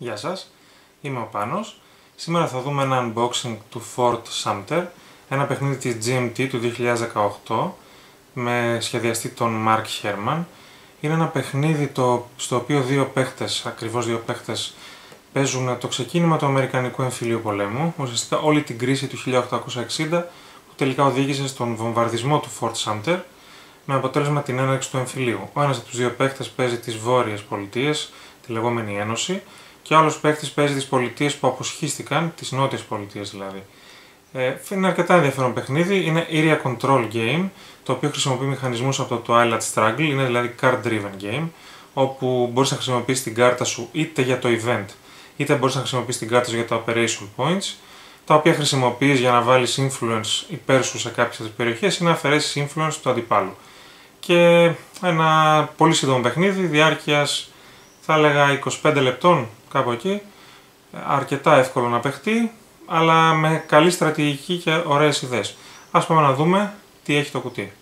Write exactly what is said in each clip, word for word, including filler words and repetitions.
Γεια σας, είμαι ο Πάνος. Σήμερα θα δούμε ένα unboxing του Fort Sumter, ένα παιχνίδι της τζι εμ τι του δύο χιλιάδες δεκαοκτώ με σχεδιαστή τον Mark Herman. Είναι ένα παιχνίδι το, στο οποίο δύο παίχτες, ακριβώς δύο παίχτες, παίζουν το ξεκίνημα του Αμερικανικού Εμφυλίου Πολέμου, ουσιαστικά όλη την κρίση του χίλια οκτακόσια εξήντα που τελικά οδήγησε στον βομβαρδισμό του Fort Sumter με αποτέλεσμα την έναρξη του εμφυλίου. Ο ένας από τους δύο παίχτες παίζει τις Βόρειες Πολιτείες, τη λεγόμενη Ένωση, και ο άλλος παίχτης παίζει τις πολιτείες που αποσχίστηκαν, τις Νότιες Πολιτείες δηλαδή. Ε, είναι αρκετά ενδιαφέρον παιχνίδι, είναι area control game, το οποίο χρησιμοποιεί μηχανισμούς από το Twilight Struggle, είναι δηλαδή card-driven game, όπου μπορείς να χρησιμοποιήσεις την κάρτα σου είτε για το event, είτε μπορείς να χρησιμοποιήσεις την κάρτα σου για τα operation points, τα οποία χρησιμοποιείς για να βάλεις influence υπέρ σου σε κάποιες περιοχές ή να αφαιρέσεις influence του αντιπάλου. Και ένα πολύ σύντομο παιχνίδι, διάρκειας θα έλεγα είκοσι πέντε λεπτών, κάπου εκεί, αρκετά εύκολο να παιχτεί, αλλά με καλή στρατηγική και ωραίες ιδέες. Ας πάμε να δούμε τι έχει το κουτί.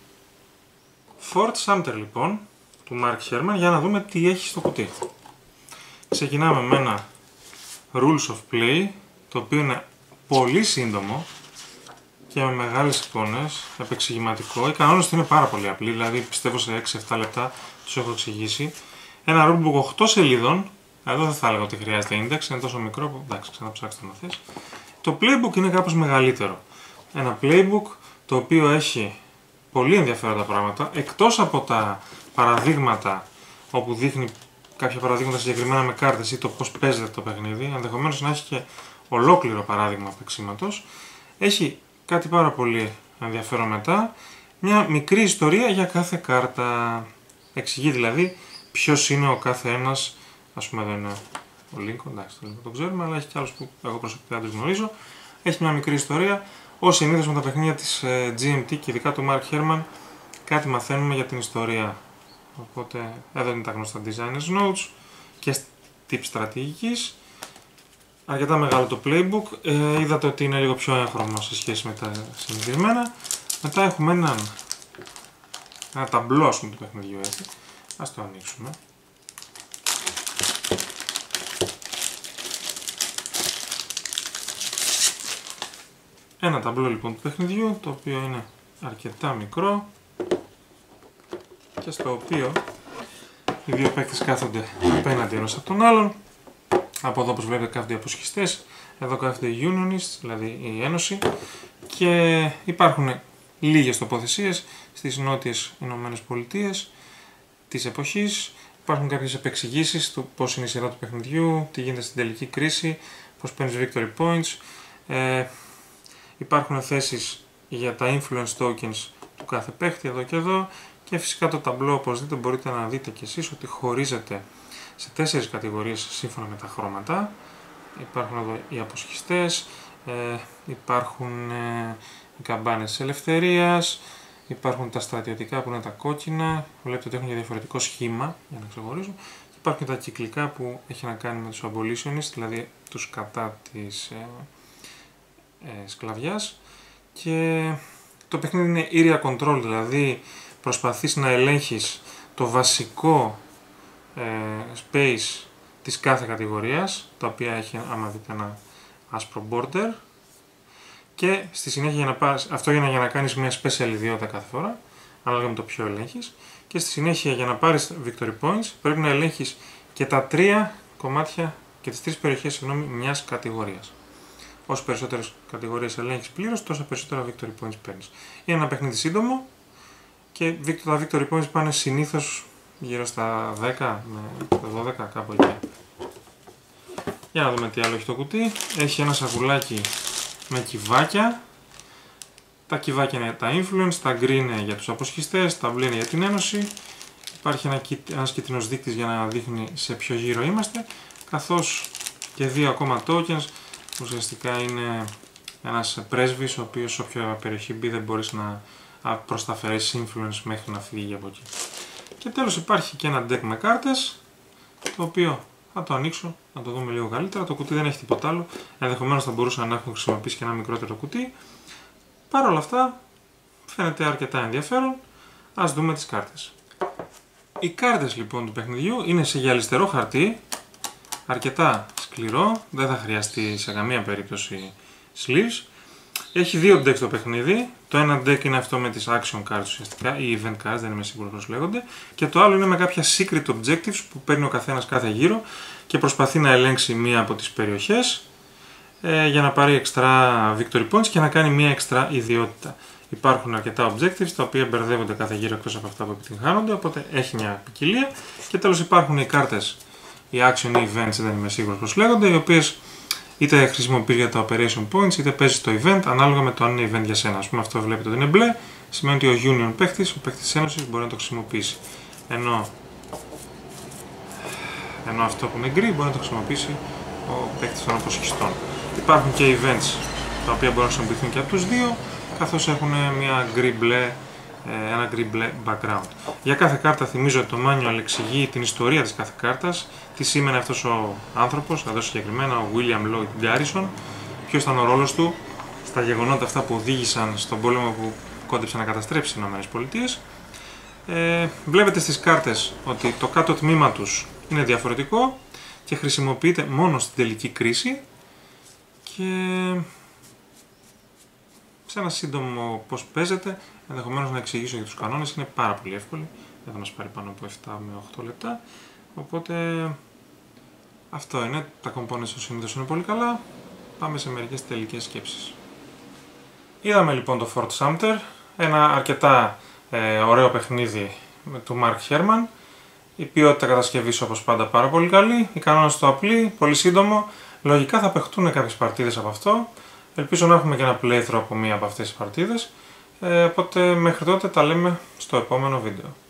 Fort Sumter λοιπόν, του Mark Herman, για να δούμε τι έχει στο κουτί. Ξεκινάμε με ένα Rules of Play, το οποίο είναι πολύ σύντομο και με μεγάλες εικόνες, επεξηγηματικό. Οι κανόνες του είναι πάρα πολύ απλοί, δηλαδή πιστεύω σε έξι εφτά λεπτά τους έχω εξηγήσει. Ένα rulebook οκτώ σελίδων, εδώ δεν θα έλεγα ότι χρειάζεται index, είναι τόσο μικρό που εντάξει, ξαναψάξτε να θες. Το playbook είναι κάπως μεγαλύτερο. Ένα playbook το οποίο έχει πολύ ενδιαφέροντα πράγματα, εκτός από τα παραδείγματα όπου δείχνει κάποια παραδείγματα συγκεκριμένα με κάρτες ή το πώς παίζεται το παιχνίδι, ενδεχομένως να έχει και ολόκληρο παράδειγμα παίξηματος. Έχει κάτι πάρα πολύ ενδιαφέρον μετά, μια μικρή ιστορία για κάθε κάρτα. Εξηγεί δηλαδή ποιος είναι ο κάθε ένας, ας πούμε εδώ είναι ο Lincoln, εντάξει το ξέρουμε, αλλά έχει και άλλους που εγώ προσωπικά δεν τους γνωρίζω. Έχει μια μικρή ιστορία. Ως συνήθως με τα παιχνίδια της τζι εμ τι και ειδικά του Mark Herman κάτι μαθαίνουμε για την ιστορία. Οπότε εδώ είναι τα γνωστά designers notes και tips στρατηγικής. Αρκετά μεγάλο το playbook, ε, είδατε ότι είναι λίγο πιο έγχρωμο σε σχέση με τα συνηθισμένα. Μετά έχουμε έναν, ένα ταμπλό ας πούμε του παιχνιδιού έτσι. Ας το ανοίξουμε. Ένα ταμπλό λοιπόν του παιχνιδιού, το οποίο είναι αρκετά μικρό και στο οποίο οι δύο παίκτες κάθονται απέναντι ένας από τον άλλον. Από εδώ όπως βλέπετε κάθονται οι αποσχιστές, εδώ κάθονται οι Unionists, δηλαδή η Ένωση, και υπάρχουν λίγες τοποθεσίες στις νότιες Ηνωμένες Πολιτείες της εποχής. Υπάρχουν κάποιες επεξηγήσεις του πώς είναι η σειρά του παιχνιδιού, τι γίνεται στην τελική κρίση, πώς παίρνεις victory points. Ε, υπάρχουν θέσεις για τα influence tokens του κάθε παίχτη εδώ και εδώ, και φυσικά το ταμπλό, όπως δείτε, μπορείτε να δείτε κι εσείς ότι χωρίζεται σε τέσσερις κατηγορίες σύμφωνα με τα χρώματα. Υπάρχουν εδώ οι αποσχιστές, ε, υπάρχουν ε, οι καμπάνες της ελευθερίας, υπάρχουν τα στρατιωτικά που είναι τα κόκκινα, βλέπετε ότι έχουν και διαφορετικό σχήμα για να ξεχωρίζω, και υπάρχουν και τα κυκλικά που έχει να κάνει με τους abolitionists, δηλαδή τους κατά της ε, ε, σκλαβιάς. Και το παιχνίδι είναι area control, δηλαδή προσπαθείς να ελέγχεις το βασικό ε, space της κάθε κατηγορίας, τα οποία έχει, άμα δείτε, ένα άσπρο border, και στη συνέχεια για να πάρεις, αυτό για να, για να κάνεις μια special ιδιότητα κάθε φορά, ανάλογα με το ποιο ελέγχεις, και στη συνέχεια για να πάρεις victory points πρέπει να ελέγχεις και τα τρία κομμάτια και τις τρεις περιοχές συγγνώμη, μιας κατηγορίας. Όσο περισσότερες κατηγορίες ελέγχεις πλήρως, τόσο περισσότερα victory points παίρνεις. Είναι ένα παιχνίδι σύντομο και τα victory points πάνε συνήθως γύρω στα δέκα με δώδεκα, κάπου εκεί. Για να δούμε τι άλλο έχει το κουτί. Έχει ένα σακουλάκι με κυβάκια. Τα κυβάκια είναι τα influence, τα green είναι για τους αποσχιστές, τα μπλε είναι για την Ένωση. Υπάρχει ένα, ένας κίτρινος δείκτης για να δείχνει σε ποιο γύρο είμαστε, καθώς και δύο ακόμα tokens, που ουσιαστικά είναι ένας πρέσβης, ο οποίος σε όποια περιοχή μπει δεν μπορείς να προσταφαιρέσεις influence μέχρι να φύγει από εκεί. Και τέλος υπάρχει και ένα deck με κάρτες, το οποίο θα το ανοίξω να το δούμε λίγο καλύτερα. Το κουτί δεν έχει τίποτα άλλο, ενδεχομένως θα μπορούσα να έχω χρησιμοποιήσει και ένα μικρότερο κουτί. Παρ' όλα αυτά φαίνεται αρκετά ενδιαφέρον. Ας δούμε τις κάρτες. Οι κάρτες λοιπόν του παιχνιδιού είναι σε γυαλιστερό χαρτί, αρκετά σκληρό, δεν θα χρειαστεί σε καμία περίπτωση sleeves. Έχει δύο decks το παιχνίδι. Το ένα deck είναι αυτό με τις action cards ουσιαστικά, ή event cards, δεν είμαι σίγουρος πώς λέγονται. Και το άλλο είναι με κάποια secret objectives που παίρνει ο καθένας κάθε γύρο και προσπαθεί να ελέγξει μία από τις περιοχές ε, για να πάρει extra victory points και να κάνει μία extra ιδιότητα. Υπάρχουν αρκετά objectives τα οποία μπερδεύονται κάθε γύρο εκτός από αυτά που επιτυγχάνονται, οπότε έχει μια ποικιλία. Και τέλος υπάρχουν οι κάρτες, οι action events, δεν είμαι σίγουρος πώς λέγονται, οι οποίες είτε χρησιμοποιείς για τα operation points, είτε παίζεις το event ανάλογα με το αν είναι event για σένα. Ας πούμε, αυτό βλέπετε ότι είναι μπλε, σημαίνει ότι ο Union παίχτης, ο παίχτης της Ένωσης μπορεί να το χρησιμοποιήσει. Ενώ, ενώ αυτό που είναι γκρι μπορεί να το χρησιμοποιήσει ο παίχτης των αποσχιστών. Υπάρχουν και events τα οποία μπορούν να χρησιμοποιηθούν και από τους δύο, καθώς έχουν μια γκρι-μπλε, ένα γκρι-μπλε background. Για κάθε κάρτα θυμίζω ότι το manual εξηγεί την ιστορία της κάθε κάρτας, τι σήμαινε αυτός ο άνθρωπος, εδώ συγκεκριμένα ο William Lloyd Garrison, ποιος ήταν ο ρόλος του στα γεγονότα αυτά που οδήγησαν στον πόλεμο που κόντεψε να καταστρέψει τις ΗΠΑ. Ε, βλέπετε στις κάρτες ότι το κάτω τμήμα τους είναι διαφορετικό και χρησιμοποιείται μόνο στην τελική κρίση και σε ένα σύντομο πώς παίζεται, ενδεχομένως να εξηγήσω για τους κανόνες, είναι πάρα πολύ εύκολη, δεν θα μας πάρει πάνω από επτά με οκτώ λεπτά, οπότε αυτό είναι, τα components του συνήθως είναι πολύ καλά, πάμε σε μερικές τελικές σκέψεις. Είδαμε λοιπόν το Fort Sumter, ένα αρκετά ε, ωραίο παιχνίδι του Mark Herman, η ποιότητα κατασκευής όπως πάντα πάρα πολύ καλή, οι κανόνες του απλοί, πολύ σύντομο, λογικά θα παιχτούν κάποιες παρτίδες από αυτό. Ελπίζω να έχουμε και ένα playthrough από μία από αυτές τις παρτίδες, ε, οπότε μέχρι τότε τα λέμε στο επόμενο βίντεο.